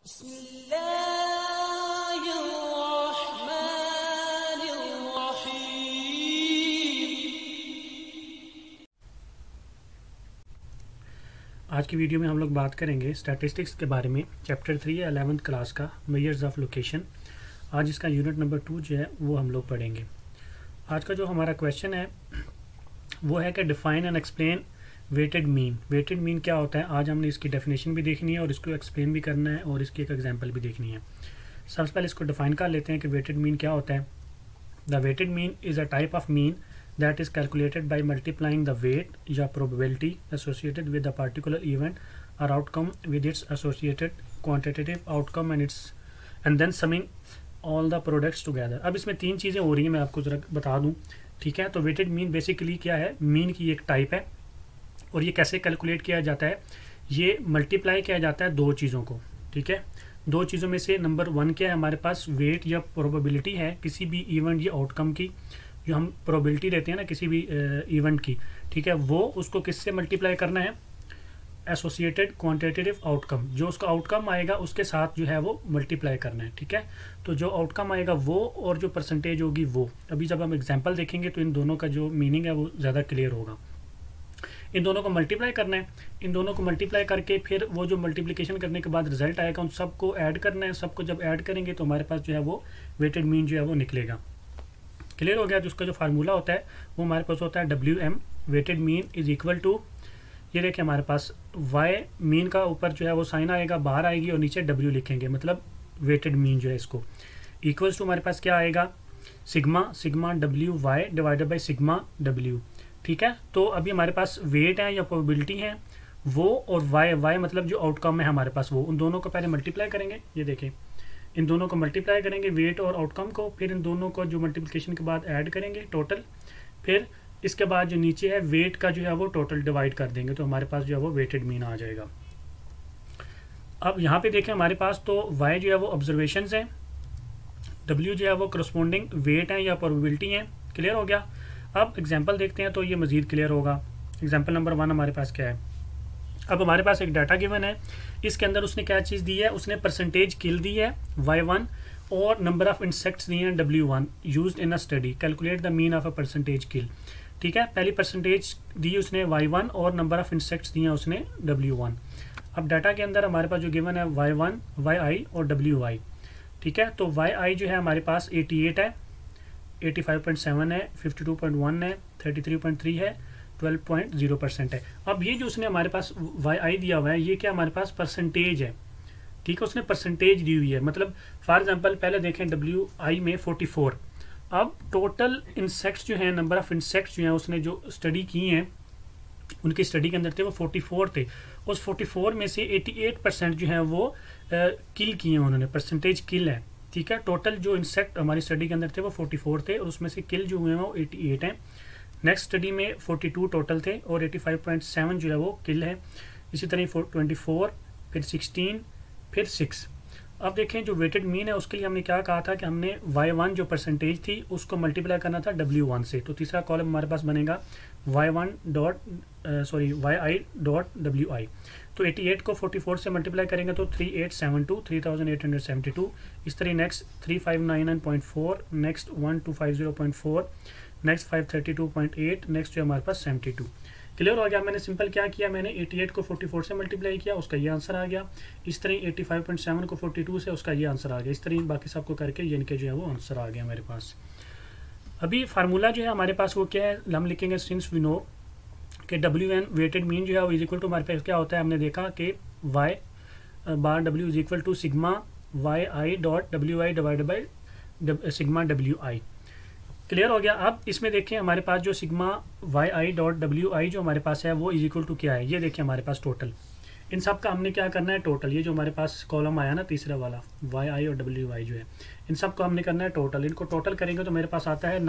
आज की वीडियो में हम लोग बात करेंगे स्टैटिस्टिक्स के बारे में। चैप्टर 3 है 11th क्लास का, मेजर्स ऑफ लोकेशन। आज इसका यूनिट नंबर 2 जो है वो हम लोग पढ़ेंगे। आज का जो हमारा क्वेश्चन है वो है कि define and explain weighted mean. Weighted mean क्या होता है, आज हमने इसकी डेफिनेशन भी देखनी है और इसको एक्सप्लेन भी करना है और इसकी एक एग्जाम्पल भी देखनी है। सबसे पहले इसको डिफाइन कर लेते हैं कि वेटेड मीन क्या होता है। The weighted mean is a type of mean that is calculated by multiplying the weight या probability associated with a particular event or outcome with its associated quantitative outcome and then summing all the products together। अब इसमें तीन चीज़ें हो रही हैं, मैं आपको ज़रा बता दूं, ठीक है। तो वेटेड मीन बेसिकली क्या है, मीन की एक टाइप है और ये कैसे कैलकुलेट किया जाता है, ये मल्टीप्लाई किया जाता है दो चीज़ों को, ठीक है। दो चीज़ों में से नंबर 1 क्या है, हमारे पास वेट या प्रोबेबिलिटी है किसी भी इवेंट या आउटकम की, जो हम प्रोबेबिलिटी देते हैं ना किसी भी इवेंट की, ठीक है। वो उसको किससे मल्टीप्लाई करना है, एसोसिएटेड क्वांटिटेटिव आउटकम, जो उसका आउटकम आएगा उसके साथ जो है वो मल्टीप्लाई करना है, ठीक है। तो जो आउटकम आएगा वो और जो परसेंटेज होगी वो, अभी जब हम एग्जांपल देखेंगे तो इन दोनों का जो मीनिंग है वो ज़्यादा क्लियर होगा। इन दोनों को मल्टीप्लाई करना है, इन दोनों को मल्टीप्लाई करके फिर वो जो मल्टीप्लिकेशन करने के बाद रिजल्ट आएगा उन सबको ऐड करना है। सबको जब ऐड करेंगे तो हमारे पास जो है वो वेटेड मीन जो है वो निकलेगा। क्लियर हो गया। जिसका जो फार्मूला होता है वो हमारे पास होता है WM, weighted mean is equal to, ये देखिए हमारे पास Y मीन का ऊपर जो है वो साइन आएगा, बाहर आएगी और नीचे W लिखेंगे, मतलब वेटेड मीन जो है इसको इक्वल्स टू हमारे पास क्या आएगा, sigma WY divided by sigma W, ठीक है। तो अभी हमारे पास वेट है या प्रोबेबिलिटी है वो, और Y मतलब जो आउटकम है हमारे पास वो, उन दोनों को पहले मल्टीप्लाई करेंगे। ये देखिए इन दोनों को मल्टीप्लाई करेंगे, वेट और आउटकम को, फिर इन दोनों को जो मल्टीप्लिकेशन के बाद ऐड करेंगे टोटल, फिर इसके बाद जो नीचे है वेट का जो है वो टोटल डिवाइड कर देंगे, तो हमारे पास जो है वो वेटेड मीन आ जाएगा। अब यहाँ पे देखें हमारे पास तो Y जो है वो ऑब्जर्वेशंस है, W जो है वो करस्पॉन्डिंग वेट है या प्रोबेबिलिटी है। क्लियर हो गया। अब एग्जाम्पल देखते हैं तो ये मजीद क्लियर होगा। एग्जाम्पल नंबर 1 हमारे पास क्या है, अब हमारे पास एक डाटा गिवन है, इसके अंदर उसने क्या चीज़ दी है, उसने परसेंटेज किल दी है Y1 और नंबर ऑफ इंसेक्ट्स दिए हैं W1 used in a study, calculate the mean of a percentage kill, ठीक है। पहली परसेंटेज दी उसने Y1 और नंबर ऑफ इंसेक्ट्स दिए हैं उसने W1। अब डाटा के अंदर हमारे पास जो गिवन है Y1, YI और WI, ठीक है। तो YI जो है हमारे पास 88 है, 85.7 है, 52.1 है, 33.3 है, 12.0% है। अब ये जो उसने हमारे पास YI दिया हुआ है ये क्या हमारे पास परसेंटेज है, ठीक है। उसने परसेंटेज दी हुई है, मतलब फॉर एग्जांपल पहले देखें WI में 44। अब टोटल इंसेक्ट्स जो हैं, नंबर ऑफ इंसेक्ट्स जो हैं उसने जो स्टडी की हैं उनकी स्टडी के अंदर थे वो 44 थे। उस 44 में से 88% जो है वो किल किए हैं उन्होंने, परसेंटेज किल है, ठीक है। टोटल जो इंसेक्ट हमारी स्टडी के अंदर थे वो 44 थे और उसमें से किल जो हुए हैं वो 88 हैं। नेक्स्ट स्टडी में 42 टोटल थे और 85.7 जो है वो किल है। इसी तरह 24, फिर 16, फिर 6। अब देखें जो वेटेड मीन है उसके लिए हमने क्या कहा था कि हमने Y1 जो परसेंटेज थी उसको मल्टीप्लाई करना था W1 से, तो तीसरा कॉलम हमारे पास बनेगा YI डॉट WI। तो 88 को 44 से मल्टीप्लाई करेंगे तो 3872, इस तरह नेक्स्ट 3599.4, नेक्स्ट 1250.4, नेक्स्ट 532.8, नेक्स्ट जो हमारे पास 72। क्लियर हो गया। मैंने सिंपल क्या किया, मैंने 88 को 44 से मल्टीप्लाई किया, उसका ये आंसर आ गया। इस तरह 85.7 को 42 से, उसका ये आंसर आ गया। इस तरह बाकी सबको करके ये इनके जो है वो आंसर आ गया मेरे पास। अभी फार्मूला जो है हमारे पास वो क्या है, हम लिखेंगे सिंस वी नो कि WN वेटेड मीन जो है वो इज इक्वल टू, हमारे पास क्या होता है, हमने देखा कि Y bar W is equal to sigma YI dot WI divided by sigma WI। Clear हो गया। अब इसमें देखें हमारे पास जो सिग्मा YI डॉट WI जो हमारे पास है वो इज इक्वल टू क्या है, ये देखिए हमारे पास टोटल इन सब का हमने क्या करना है टोटल, ये जो हमारे पास कॉलम आया ना तीसरा वाला YI और WI जो है इन सब को हमने करना है टोटल। इनको टोटल करेंगे तो मेरे पास आता है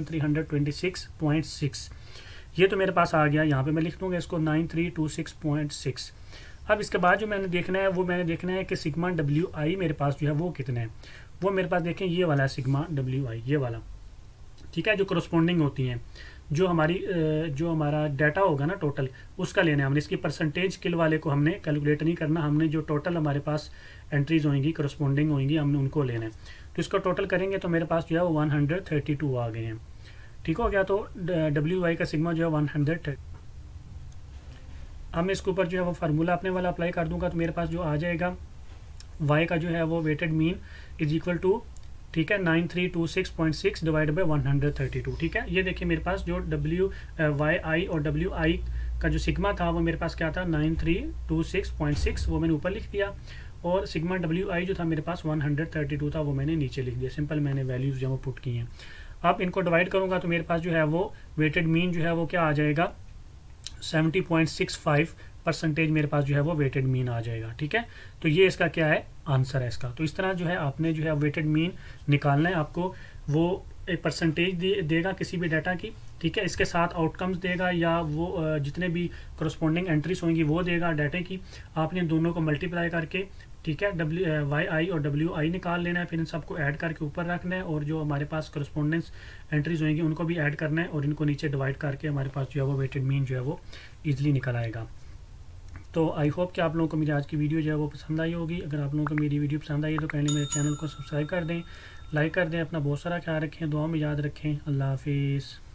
9326.6। ये तो मेरे पास आ गया, यहाँ पे मैं लिख दूंगा इसको 9326.6। अब इसके बाद जो मैंने देखना है वो मैंने देखना है कि सिग्मा WI मेरे पास जो है वो कितने हैं, वो मेरे पास देखें ये वाला है सिग्मा WI, ये वाला, ठीक है, जो करस्पॉन्डिंग होती हैं जो हमारी जो हमारा डाटा होगा ना टोटल उसका लेना है हमने। इसकी परसेंटेज किल वाले को हमने कैलकुलेट नहीं करना, हमने जो टोटल हमारे पास एंट्रीज होंगी करस्पॉन्डिंग होंगी, हमने उनको लेना है। तो इसको टोटल करेंगे तो मेरे पास जो है वो 132 आ गए हैं। ठीक हो गया। तो डब्ल्यू वाई का सिग्मा जो है 130। अब मैं इसके ऊपर जो है वो फार्मूला अपने वाला अप्लाई कर दूंगा, तो मेरे पास जो आ जाएगा वाई का जो है वो weighted mean is equal to, ठीक है, 9326.6 डिवाइड बाई 132। ठीक है, ये देखिए मेरे पास जो डब्ल्यू वाई आई और डब्ल्यू आई का जो सिग्मा था वो मेरे पास क्या था 9326.6, वो मैंने ऊपर लिख दिया, और सिग्मा डब्ल्यू आई जो था मेरे पास 132 था वो मैंने नीचे लिख दिया। सिंपल मैंने वैल्यूज़ जो वो पुट की हैं। अब इनको डिवाइड करूँगा तो मेरे पास जो है वो वेटेड मीन जो है वो क्या आ जाएगा 70.65% मेरे पास जो है वो वेटेड मीन आ जाएगा। ठीक है, तो ये इसका क्या है आंसर है इसका। तो इस तरह जो है आपने जो है वेटेड मीन निकालना है। आपको वो एक परसेंटेज देगा किसी भी डाटा की, ठीक है, इसके साथ आउटकम्स देगा या वो जितने भी करस्पॉन्डिंग एंट्रीज होंगी वो देगा डाटा की। आपने दोनों को मल्टीप्लाई करके, ठीक है, वाई आई और डब्ल्यू आई निकाल लेना है, फिर इन सबको ऐड करके ऊपर रखना है, और जो हमारे पास करस्पॉन्डेंस एंट्रीज होंगी उनको भी ऐड करना है, और इनको नीचे डिवाइड करके हमारे पास जो है वो वेटेड मीन जो है वो ईजिली निकल आएगा। तो आई होप कि आप लोगों को मेरी आज की वीडियो जो है वो पसंद आई होगी। अगर आप लोगों को मेरी वीडियो पसंद आई है तो काइंडली मेरे चैनल को सब्सक्राइब कर दें, लाइक कर दें, अपना बहुत सारा ख्याल रखें, दुआ में याद रखें। अल्लाह हाफिज़।